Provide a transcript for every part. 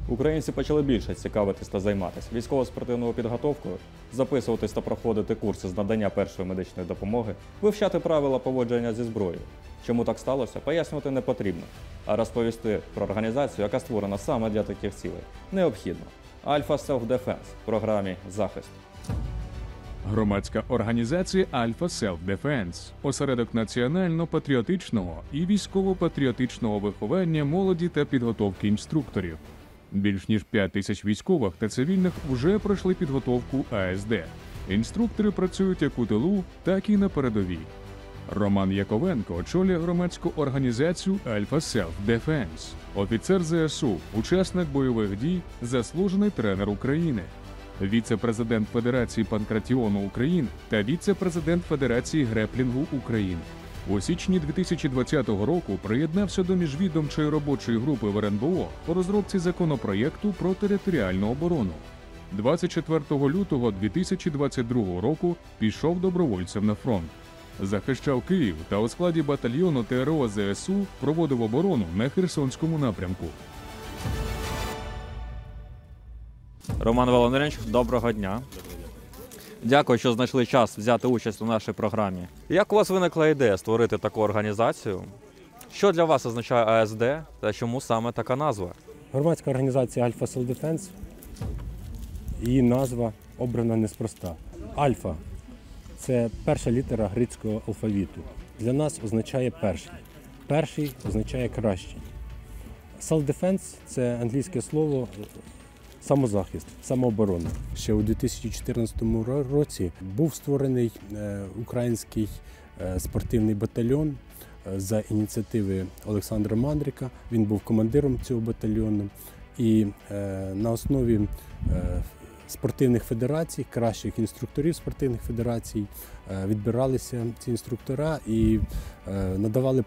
Українці почали більше цікавитись та займатися військово-спортивною підготовкою, записуватись та проходити курси з надання першої медичної допомоги, вивчати правила поводження зі зброєю. Чому так сталося, пояснювати не потрібно, а розповісти про організацію, яка створена саме для таких цілей, необхідно. Альфа Self Defense в програмі «Захист». Громадська організація Альфа Self Defense – осередок національно-патріотичного і військово-патріотичного виховання молоді та підготовки інструкторів. Більш ніж 5 тисяч військових та цивільних вже пройшли підготовку АСД. Інструктори працюють як у тилу, так і на передовій. Роман Яковенко очолює громадську організацію Альфа Self Defense. Офіцер ЗСУ, учасник бойових дій, заслужений тренер України. Віце-президент Федерації панкратіону України та віце-президент Федерації греплінгу України. У січні 2020 року приєднався до міжвідомчої робочої групи в РНБО по розробці законопроєкту про територіальну оборону. 24 лютого 2022 року пішов добровольцем на фронт. Захищав Київ та у складі батальйону ТРО ЗСУ проводив оборону на Херсонському напрямку. Роман Володимирович, доброго дня. Дякую, що знайшли час взяти участь у нашій програмі. Як у вас виникла ідея створити таку організацію? Що для вас означає АСД та чому саме така назва? Громадська організація Альфа Self Defense, її назва обрана неспроста. Альфа – це перша літера грецького алфавіту. Для нас означає перший. Перший означає кращий. Self Defense – це англійське слово самозахист, самооборона. Ще у 2014 році був створений український спортивний батальйон за ініціативи Олександра Мандрика. Він був командиром цього батальйону. І на основі спортивних федерацій, кращих інструкторів спортивних федерацій відбиралися ці інструктора і надавали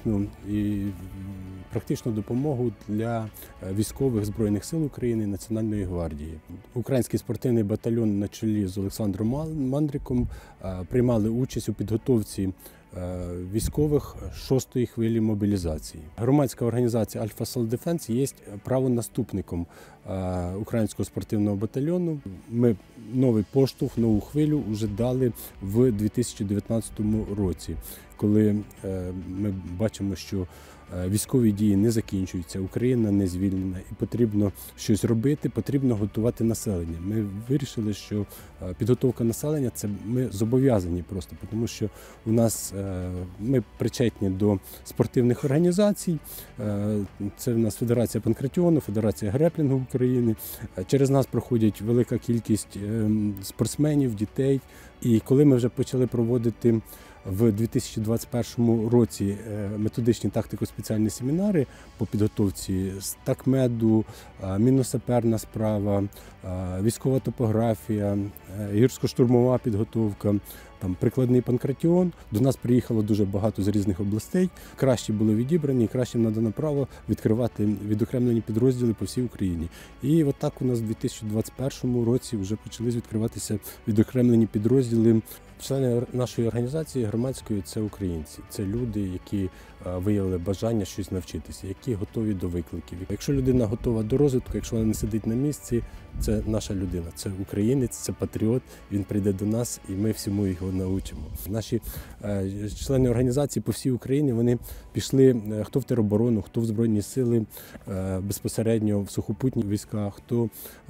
практичну допомогу для військових Збройних сил України, Національної гвардії. Український спортивний батальйон на чолі з Олександром Мандриком приймали участь у підготовці військових 6-ї хвилі мобілізації. Громадська організація Альфа Self Defense є правонаступником українського спортивного батальйону. Ми новий поштовх, нову хвилю вже дали в 2019 році, коли ми бачимо, що військові дії не закінчуються, Україна не звільнена і потрібно щось робити, потрібно готувати населення. Ми вирішили, що підготовка населення – це ми зобов'язані просто, тому що у нас ми причетні до спортивних організацій, це в нас Федерація панкратіону, Федерація греплінгу України, через нас проходять велика кількість спортсменів, дітей. І коли ми вже почали проводити в 2021 році методичні тактико-спеціальні семінари по підготовці з такмеду, мінно-саперна справа, військова топографія, гірсько-штурмова підготовка, прикладний панкратіон. До нас приїхало дуже багато з різних областей. Кращі були відібрані, кращим надано право відкривати відокремлені підрозділи по всій Україні. І от так у нас в 2021 році вже почали відкриватися відокремлені підрозділи. Члени нашої організації громадської – це українці, це люди, які виявили бажання щось навчитися, які готові до викликів. Якщо людина готова до розвитку, якщо вона не сидить на місці, це наша людина, це українець, це патріот, він прийде до нас і ми всьому його навчимо. Наші члени організації по всій Україні, вони пішли хто в тероборону, хто в Збройні сили, безпосередньо в сухопутні війська, хто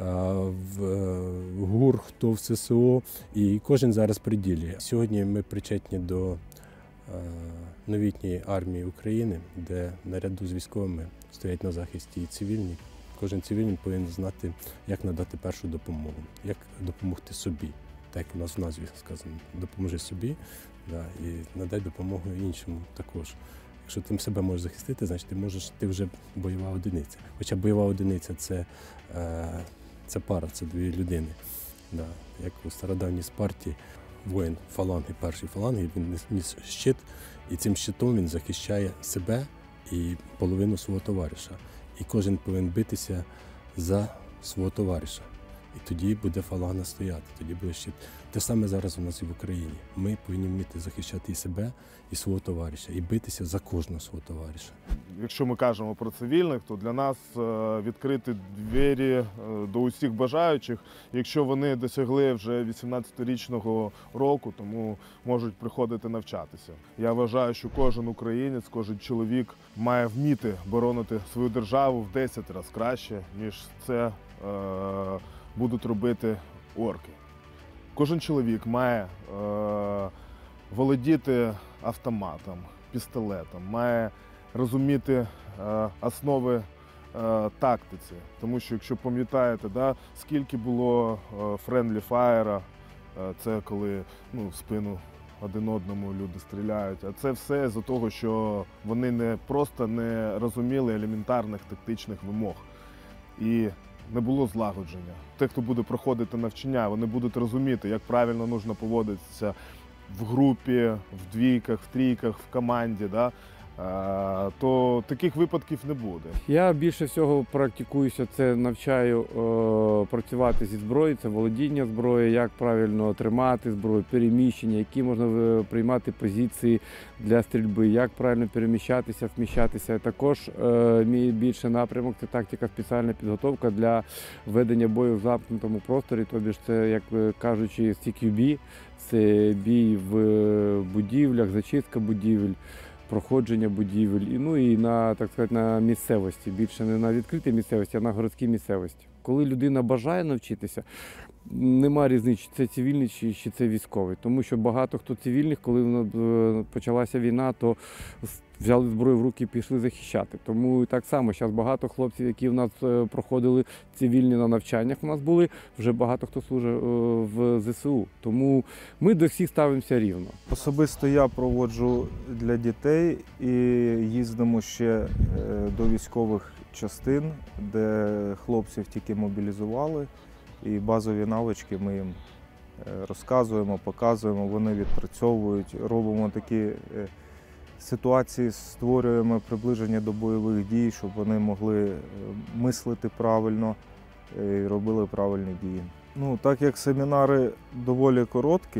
в ГУР, хто в ССО, і кожен зараз при ділі. Сьогодні ми причетні до новітньої армії України, де наряду з військовими стоять на захисті і цивільні. Кожен цивільний повинен знати, як надати першу допомогу, як допомогти собі. Так як у нас в назві сказано, допоможи собі, і надай допомогу іншому також. Якщо ти себе можеш захистити, значить ти вже бойова одиниця. Хоча бойова одиниця – це пара, це дві людини. Як у стародавній Спарті воїн фаланги, перший фаланги, він ніс щит, і цим щитом він захищає себе і половину свого товариша. І кожен повинен битися за свого товариша. І тоді буде фаланга стояти, тоді буде щит. Те саме зараз у нас і в Україні. Ми повинні вміти захищати і себе, і свого товариша, і битися за кожного свого товариша. Якщо ми кажемо про цивільних, то для нас відкриті двері до усіх бажаючих. Якщо вони досягли вже 18-річного року, тому можуть приходити навчатися. Я вважаю, що кожен українець, кожен чоловік має вміти боронити свою державу в 10 разів краще, ніж це будуть робити орки. Кожен чоловік має володіти автоматом, пістолетом, має розуміти основи тактиці. Тому що, якщо пам'ятаєте, да, скільки було friendly fire, це коли в спину один одному люди стріляють. А це все з-за того, що вони не просто не розуміли елементарних тактичних вимог. І не було злагодження. Те, хто буде проходити навчання, вони будуть розуміти, як правильно потрібно поводитися в групі, в двійках, в трійках, в команді. Да? То таких випадків не буде. Я більше всього практикуюся, це навчаю працювати зі зброєю, це володіння зброєю, як правильно тримати зброю, переміщення, які можна приймати позиції для стрільби, як правильно переміщатися, сміщатися. Також мій більший напрямок – це тактика спеціальна підготовка для ведення бою в замкнутому просторі, тобі ж це, як кажучи, CQB, це бій в будівлях, зачистка будівель, проходження будівель, і на, так сказати, на місцевості, більше не на відкритій місцевості, а на городській місцевості. Коли людина бажає навчитися, нема різниці, чи це цивільний, чи це військовий. Тому що багато хто цивільних, коли почалася війна, то взяли зброю в руки і пішли захищати. Тому так само зараз багато хлопців, які в нас проходили цивільні на навчаннях, у нас були, вже багато хто служить в ЗСУ. Тому ми до всіх ставимося рівно. Особисто я проводжу для дітей і їздимо ще до військових частин, де хлопців тільки мобілізували. І базові навички ми їм розказуємо, показуємо, вони відпрацьовують, робимо такі ситуації, створюємо приближення до бойових дій, щоб вони могли мислити правильно і робили правильні дії. Так як семінари доволі короткі,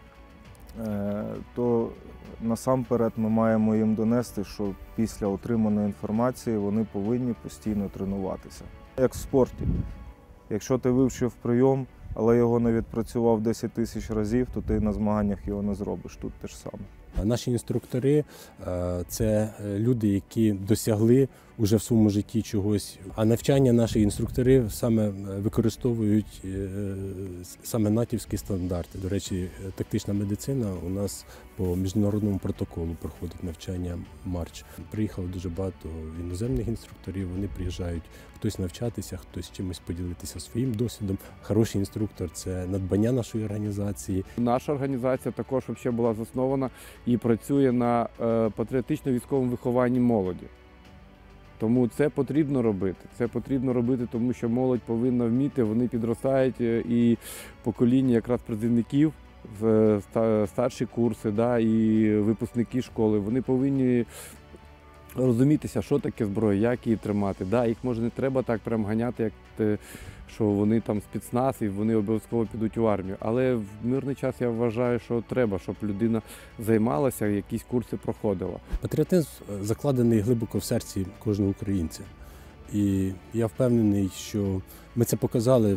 то насамперед ми маємо їм донести, що після отриманої інформації вони повинні постійно тренуватися. Як в спорті. Якщо ти вивчив прийом, але його не відпрацював 10 тисяч разів, то ти на змаганнях його не зробиш. Тут те ж саме. Наші інструктори – це люди, які досягли уже в своєму житті чогось. А навчання наших інструкторів саме використовують саме натівські стандарти. До речі, тактична медицина у нас по міжнародному протоколу проходить навчання Марч. Приїхало дуже багато іноземних інструкторів, вони приїжджають хтось навчатися, хтось чимось поділитися своїм досвідом. Хороший інструктор – це надбання нашої організації. Наша організація також була заснована і працює на патріотично-військовому вихованні молоді. Тому це потрібно робити. Це потрібно робити, тому що молодь повинна вміти, вони підростають, і покоління якраз призовників, старші курси, і випускники школи, вони повинні розумітися, що таке зброя, як її тримати. Їх може не треба так прям ганяти, як що вони там спецназ і вони обов'язково підуть у армію. Але в мирний час я вважаю, що треба, щоб людина займалася, якісь курси проходила. Патріотизм закладений глибоко в серці кожного українця. І я впевнений, що ми це показали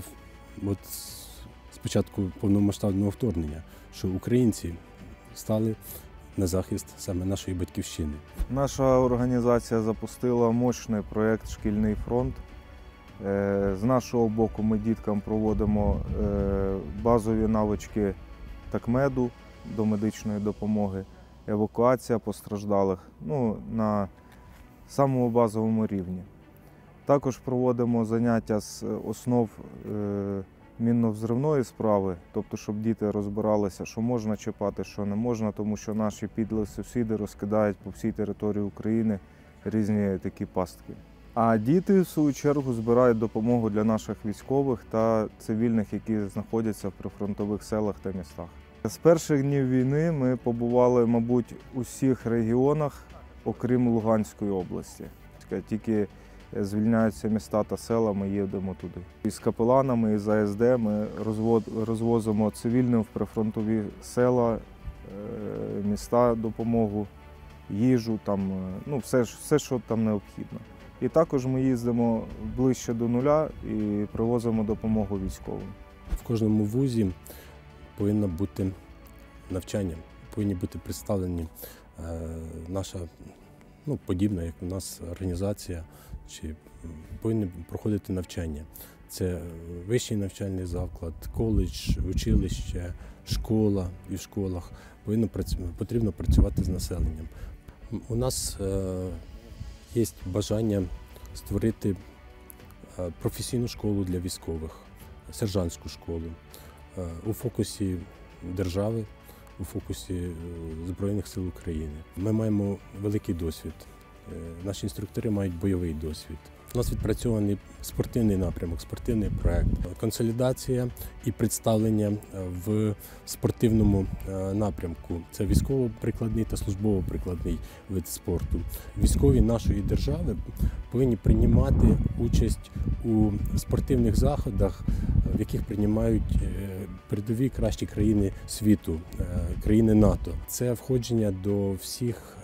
з початку повномасштабного вторгнення, що українці стали на захист саме нашої батьківщини. Наша організація запустила мощний проєкт «Шкільний фронт». З нашого боку ми діткам проводимо базові навички такмеду до медичної допомоги, евакуація постраждалих на самому базовому рівні. Також проводимо заняття з основ мінно-взривної справи, тобто щоб діти розбиралися, що можна чіпати, що не можна, тому що наші підлі сусіди розкидають по всій території України різні такі пастки. А діти, в свою чергу, збирають допомогу для наших військових та цивільних, які знаходяться в прифронтових селах та містах. З перших днів війни ми побували, мабуть, у всіх регіонах, окрім Луганської області. Тільки звільняються міста та села, ми їдемо туди. І з капеланами, і з АСД ми розвозимо цивільним в прифронтові села, міста допомогу, їжу, там, ну, все, що там необхідно. І також ми їздимо ближче до нуля і привозимо допомогу військовим. В кожному вузі повинно бути навчання, повинні бути представлені наша, ну, подібна, як у нас організація, чи повинні проходити навчання. Це вищий навчальний заклад, коледж, училище, школа і в школах. Потрібно працювати з населенням. У нас є бажання створити професійну школу для військових, сержантську школу у фокусі держави, у фокусі Збройних сил України. Ми маємо великий досвід. Наші інструктори мають бойовий досвід. У нас відпрацьований спортивний напрямок, спортивний проект, консолідація і представлення в спортивному напрямку. Це військово-прикладний та службово-прикладний вид спорту. Військові нашої держави повинні приймати участь у спортивних заходах, в яких приймають передові кращі країни світу, країни НАТО. Це входження до всіх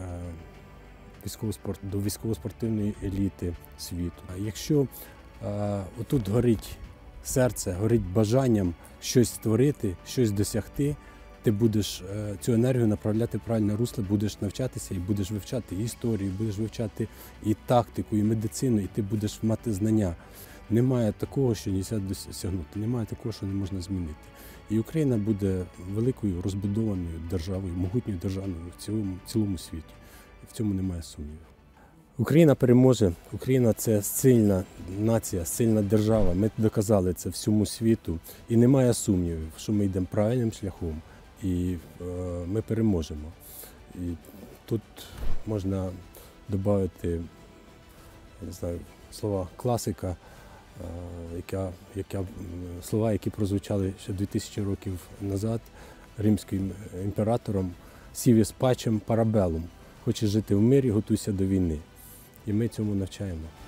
до військово-спортивної еліти світу. Якщо отут горить серце, горить бажанням щось створити, щось досягти, ти будеш цю енергію направляти в правильне русло, будеш навчатися і будеш вивчати і історію, будеш вивчати і тактику, і медицину, і ти будеш мати знання. Немає такого, що не можна досягнути, немає такого, що не можна змінити. І Україна буде великою розбудованою державою, могутньою державою в цілому світі. В цьому немає сумнівів. Україна переможе. Україна – це сильна нація, сильна держава. Ми доказали це всьому світу. І немає сумнівів, що ми йдемо правильним шляхом і ми переможемо. І тут можна додати, я не знаю, слова класика, слова, які прозвучали ще 2000 років назад римським імператором «Сівіс пачем парабелум». Хочеш жити в мирі, готуйся до війни. І ми цьому навчаємо.